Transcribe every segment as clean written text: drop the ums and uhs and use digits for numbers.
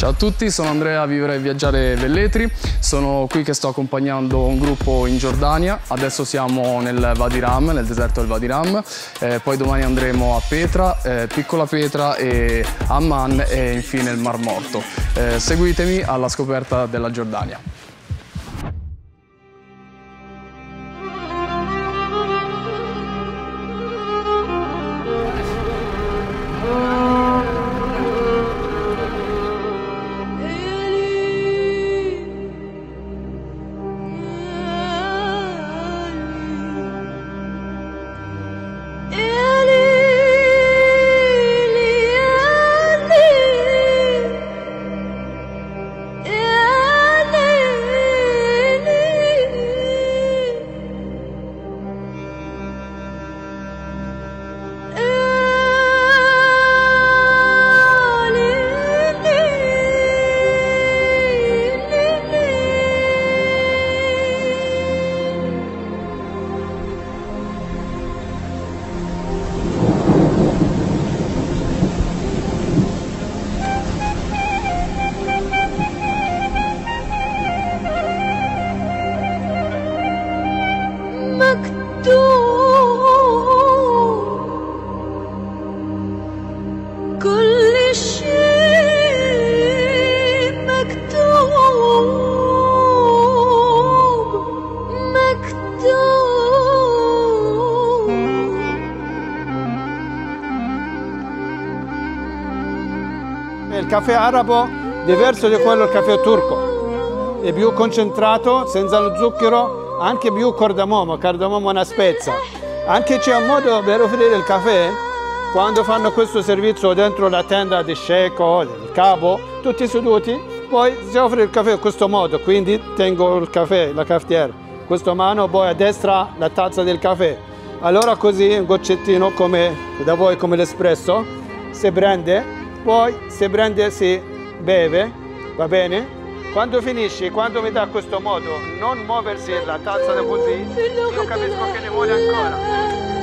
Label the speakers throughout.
Speaker 1: Ciao a tutti, sono Andrea, Vivere e Viaggiare Velletri. Sono qui che sto accompagnando un gruppo in Giordania. Adesso siamo nel Wadi Rum, nel deserto del Wadi Rum. Poi domani andremo a Petra, Piccola Petra e Amman e infine il Mar Morto. Seguitemi alla scoperta della Giordania.
Speaker 2: Il caffè arabo è diverso da quello del caffè turco, è più concentrato, senza lo zucchero, anche più cardamomo è una spezia. Anche c'è un modo per offrire il caffè, quando fanno questo servizio dentro la tenda di sheikh o del capo, tutti seduti, poi si offre il caffè in questo modo, quindi tengo il caffè, la cafetiera, questa mano, poi a destra la tazza del caffè. Allora così un goccettino come da voi, come l'espresso, si prende. Poi si prende, si beve, va bene? Quando finisci, quando mi dà questo modo, non muoversi la tazza da così, io capisco che ne vuole ancora.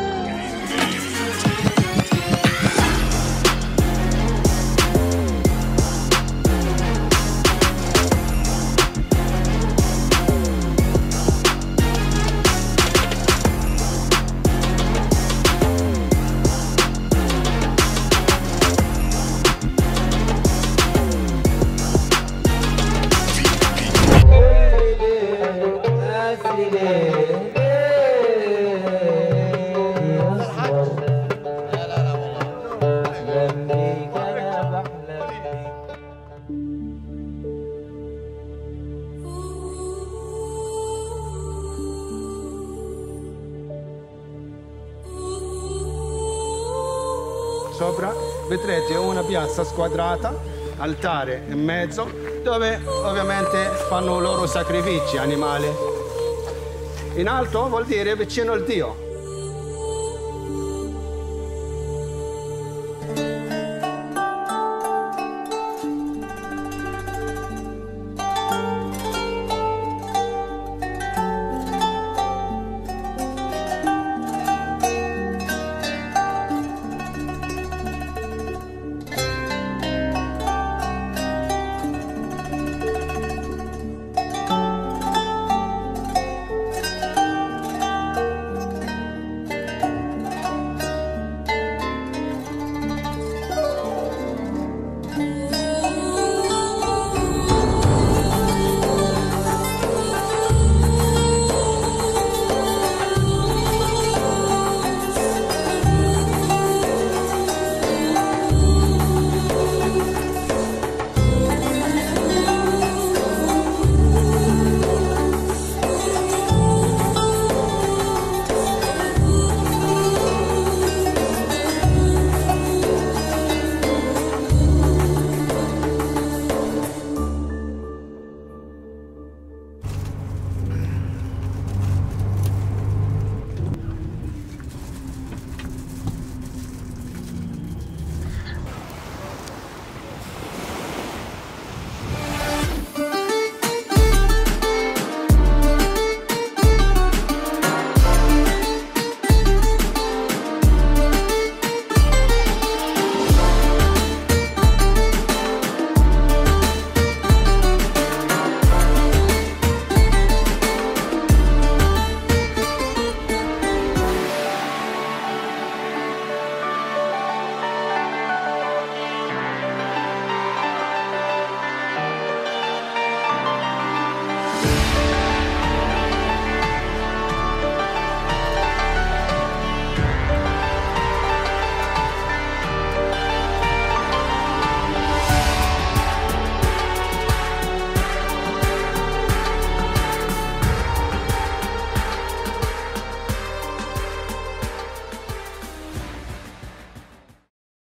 Speaker 2: Sopra vedrete una piazza squadrata, altare in mezzo, dove ovviamente fanno i loro sacrifici animali. In alto vuol dire vicino al Dio.